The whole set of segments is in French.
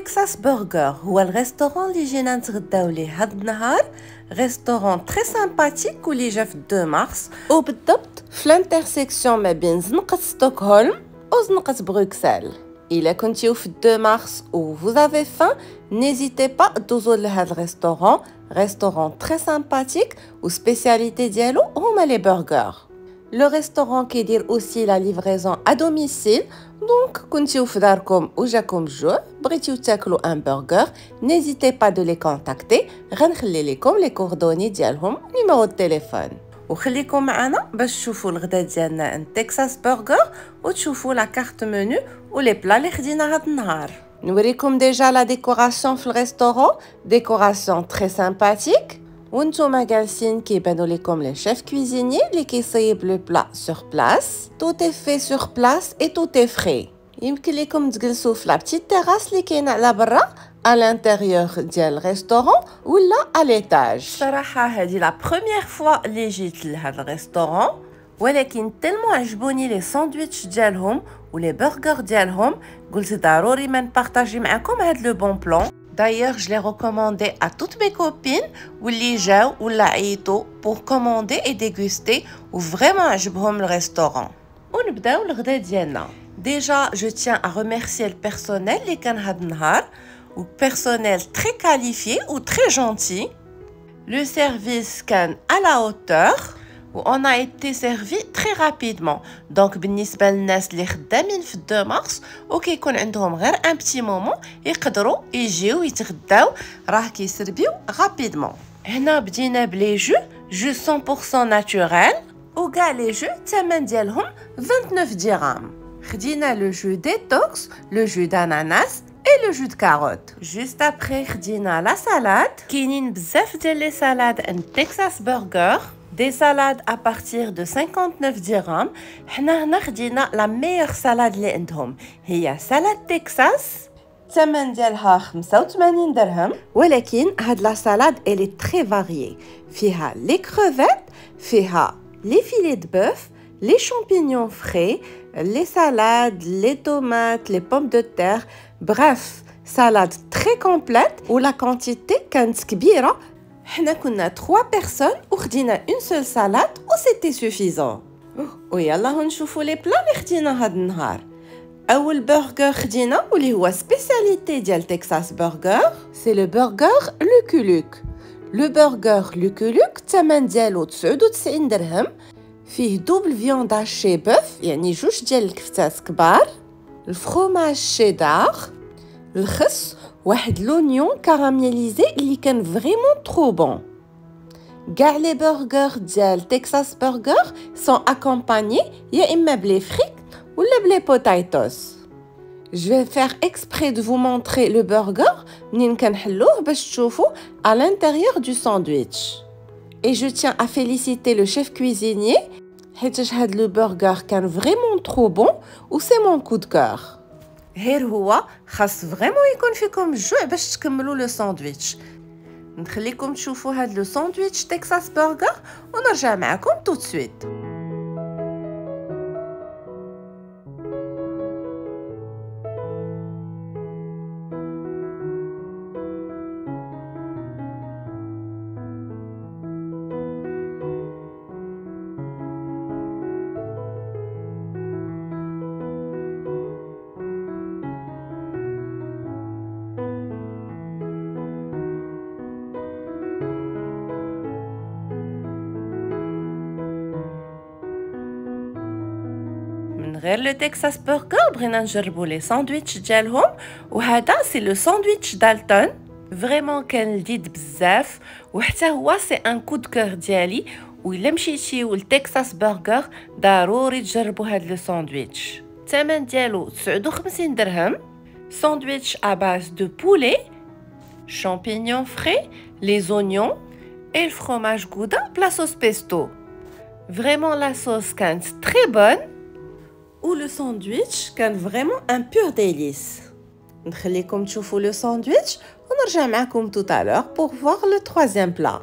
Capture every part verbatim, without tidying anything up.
تكساس برجر هو الريستوران اللي جينا نتغداو ليه هاد النهار. ريستوران تري سامباتيك واللي جا في اثنين مارس وبالضبط في الانترسيكسيون ما بين زنقة ستوكهولم وزنقة بروكسل. إلا كنتيو في اثنين مارس و vous avez faim, n'hésitez pas دوزو لهاد الريستوران. ريستوران تري سامباتيك و سبيسياليتي ديالو هما لي برجر. Le restaurant qui dit aussi la livraison à domicile. Donc, كنتيو في داركم وجاكم الجوع بغيتيو تاكلوا un burger, n'hésitez pas de les contacter. غنخلي لكم لي كوردوني ديالهم نيميرو التليفون. وخليكم معنا باش تشوفوا الغدا ديالنا ان تكساس برجر وتشوفوا لا كارت منو ولي بلا اللي خدينا هاد النهار. نوريكم ديجا لا ديكوراسيون في الريستوران. ديكوراسيون تري سامباتيك. وانتوما جالسين كيبانوا لكم لي شيف كويزيني اللي كيصايب لو بلا سور بلاس. توت اي في سور بلاس اي توت اي فري. يمكن لكم تجلسوا في لا بتيت تيراس اللي كاينه على برا à l'intérieur ديال الريستوران ولا à l'étage. صراحه هذه لا بروميير فوا اللي جيت لهذا الريستوران، ولكن تلمو عجبوني لي ساندويتش ديالهم ولي برجر ديالهم، قلت ضروري ما نبارطاجي معكم هاد لو بون بلان. D'ailleurs, je l'ai recommandé à toutes mes copines ou les gens ou la aito pour commander et déguster ou vraiment عجبهم le restaurant. ونبداو الغدا ديالنا. Déjà, je tiens à remercier le personnel اللي كان هاد النهار ou personnel très qualifié ou très gentil. Le service كان à la hauteur. On a été servi très rapidement. Donc بالنسبة للناس اللي خدامين في اثنين مارس وكيكون عندهم غير ان بتي مومون يقدروا يجيو يتغداو، راه كيسربيو رابيدمون. هنا بدينا بلي جو جو مية بالمية ناتوريل وكاع لي جو الثمن ديالهم تسعة وعشرين درهم. خدينا لو جو ديتوكس، لو جو داناناس et le jus de carotte. Juste après خدينا لا سالاد. كاينين بزاف ديال لي سالاد ان تكساس برجر. Des salades à partir de cinquante-neuf dirhams. حنا هنا خدينا لا ميور سالاد اللي عندهم هي سالاد تكساس، الثمن ديالها خمسة وثمانين درهم. ولكن هاد لا سالاد الي تري فاريي، فيها لي كروفيت، فيها لي فيلي دو بوف، لي شامبينيون فري، لي سالاد، لي طوماط، لي بوم دو تير. بريف سالاد تري كومبليت ولا كونتيتي كانت كبيره. حنا كنا trois personnes وخدينا une seule salade و c'était suffisant. ويلا نشوفوا لي بلا اللي خدينا هاد النهار. اول برجر خدينا واللي هو سبيسياليتي ديال تكساس برجر، سي لو برجر لوكولوك. لو برجر لوكولوك الثمن ديالو تسعة وتسعين درهم. فيه دوبل فيوند هاشي بوف، يعني جوج ديال الكفتات كبار، الفرomage شيدار، الخس، واحد لونيون كاراميليزي اللي كان فريمون ترو بون. كاع لي برجر ديال تكساس برجر سون اكومباني يا اما بلي فريك ولا بلي بوتايتوس. Je vais faire exprès de vous montrer le burger منين كنحلوه باش تشوفوا à l'intérieur du sandwich. Et je tiens à féliciter le chef cuisinier حيتاش هاد لو برجر كان فريمون ترو بون و سي مون كو دو كور. غير هو خاص فريمون يكون فيكم الجوع باش تكملوا لو ساندويتش. نخليكم تشوفوا هاد لو ساندويتش تكساس برجر ونرجع معكم tout de suite. غير لو تكساس برجر بغينا نجربوا لي ساندويتش ديالهم، وهذا سي لو ساندويتش دالتون. فريمون كان لذيذ بزاف وحتى هو سي ان كو دو كور ديالي. وإلا مشيتيو لتكساس برجر ضروري تجربوا هاد لو ساندويتش. الثمن ديالو تسعة وخمسين درهم. ساندويتش ا باز دو بولي، شامبينيون فري، لي زونيون et le fromage gouda بلا صوص بيستو. فريمون لا صوص كانت تري بون و لو ساندويتش كان فريمون ان بور ديليس. نخليكم تشوفوا لو ساندويتش ونرجع معكم tout à l'heure pour voir le troisième plat.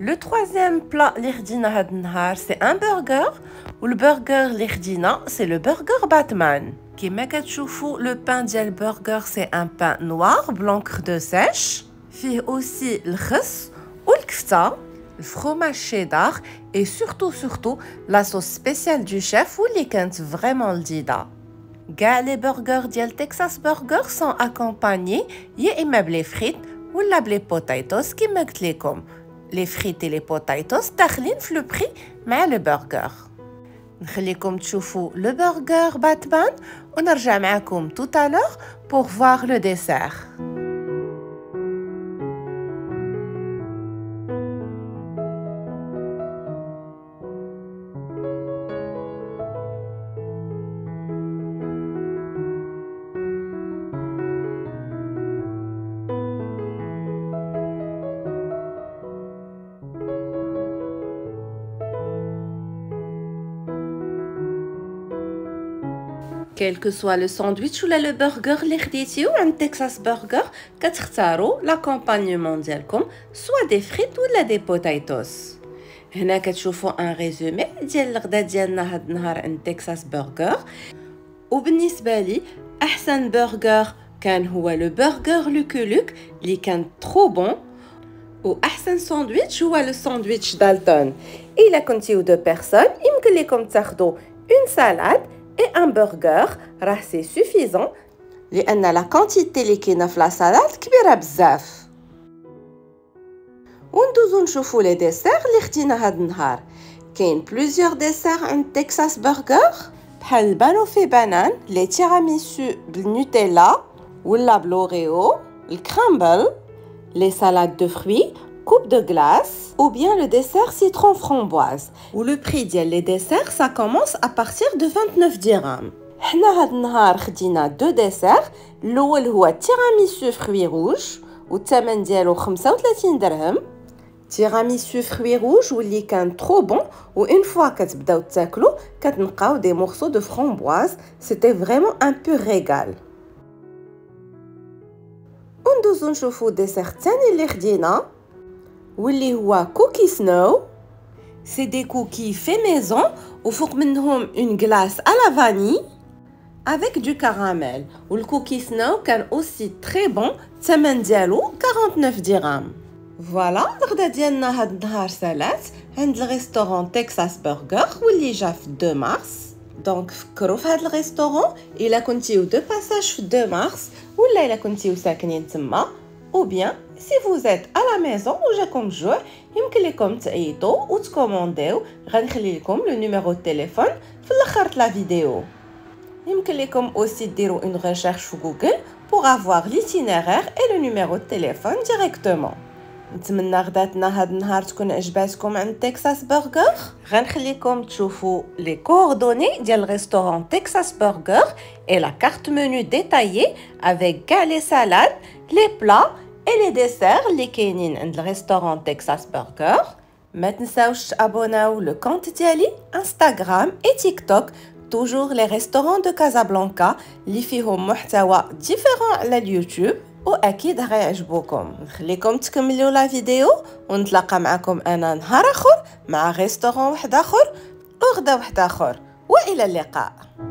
Le troisième plat اللي خدينا هاد النهار c'est un burger والبرجر اللي خدينا c'est le burger Batman. كما كتشوفوا le pain ديال burger c'est un pain noir blanc de sèche. فيه aussi الخس والكفته الفرomage cheddar et surtout surtout la sauce spéciale du chef واللي كانت vraiment لذيذه. كاع les burgers ديال Texas Burger sont accompagnés يا اما بلي فريت ولا بلي بوتايتوس كما قلت لكم. Les frites et les potatoes داخلين في le prix مع le burger. نخليكم تشوفوا le burger Batman ونرجع معكم tout à l'heure pour voir le dessert. Quel que soit le sandwich ou le burger اللي خديتيو عند Texas Burger كتختاروا l'accompagnement ديالكم soit des frites ولا des potatoes. هنا كتشوفوا un résumé ديال الغدا ديالنا هاد النهار عند Texas Burger. وبالنسبه لي احسن برجر كان هو لو برجر لوكو لوك اللي كان ترو بون. واحسن ساندويتش هو لو ساندويتش دالتون. الا كنتيو دو بيرسون يمكن لكم تاخذوا une salade et un burger راه سي سوفيزون لان لا كونتيتي اللي كاينه في لا سالاد كبيره بزاف. وندوزو نشوفو لي ديسير اللي خدينا هاد النهار. كاين بلوزيور ديسير عند تكساس برجر بحال البانوفي بانان لي تيراميسو بالنوتيلا ولا بلوريو الكرامبل لي سالاد دو فروي coupe de glace ou bien le dessert citron framboise. Ou le prix ديال les desserts ça commence à partir de vingt-neuf dirhams. حنا هاد النهار خدينا دو ديسير. الاول هو تيراميسو فروي روج والثمن ديالو خمسة وثلاثين درهم. تيراميسو فروي روج واللي كان ترو بون و اون فوا كتبداو تاكلو كتنقاو دي مورسو دو فramboise. C'était vraiment un pur régal. وندوزو نشوفو ديسير الثاني اللي خدينا واللي هو كوكي سنو. سي دي كوكي في ميزون وفوق منهم اون غلاس على فاني avec du caramel. والكوكي سنو كان اوسي تري بون. الثمن ديالو تسعة وأربعين درهم. فوالا الغدا ديالنا هاد النهار سالات عند الريستورون تكساس برجر واللي جا في deux مارس. دونك فكروا في هاد الريستورون الا كنتيو دو باساج في deux مارس ولا الا كنتيو ساكنين تما ou bien si vous êtes à la maison وجاكم الجوع يمكن لكم تعيطوا وتكومونديو. غنخلي لكم لو نيميرو دو تليفون في الاخر لا فيديو. يمكن لكم aussi ديروا une recherche في جوجل pour avoir l'itinéraire et le numéro de téléphone directement. نتمنى غداتنا هاد النهار تكون عجباتكم عند تكساس برجر. غنخليكم تشوفوا لي كوردوني ديال الريستورون تكساس برجر et la carte menu détaillée avec كاع لي سالاد لي بلا et les desserts اللي كاينين عند الريستورون تكساس برجر. ما تنساوش تابوناو لو كونت ديالي انستغرام اي تيك توك toujours les restaurants de Casablanca اللي فيهم محتوى ديفيرون على اليوتيوب واكيد غيعجبوكم. نخليكم تكملوا لا فيديو ونتلاقى معكم انا نهار اخر مع ريستورون واحد اخر وغدا واحد اخر والى اللقاء.